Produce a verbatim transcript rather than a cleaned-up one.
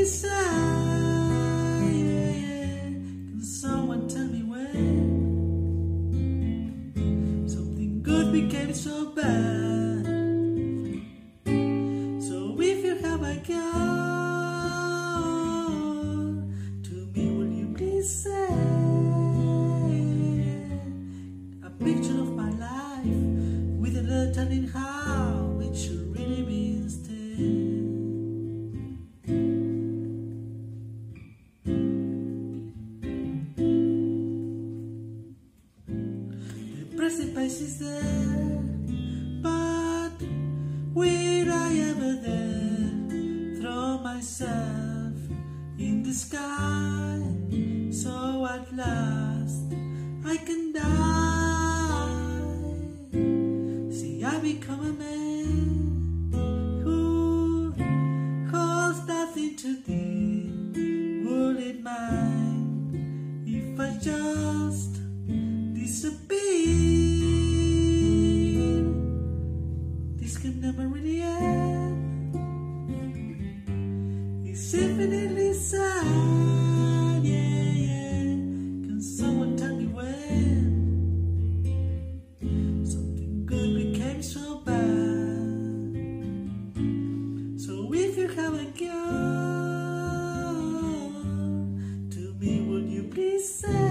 be sad? Yeah, yeah. Can someone tell me when something good became so bad? So if you have a gun, to me will you please say a picture of my life with a letter telling how it should really be instead? The precipice is there, but will I ever dare throw myself in the sky, so at last I can die? See, I become a man who holds nothing to thee. Would it mind if I just disappear? This can never really end. It's infinitely sad, yeah, yeah. Can someone tell me when something good became so bad? So if you have a gun, to me would you please say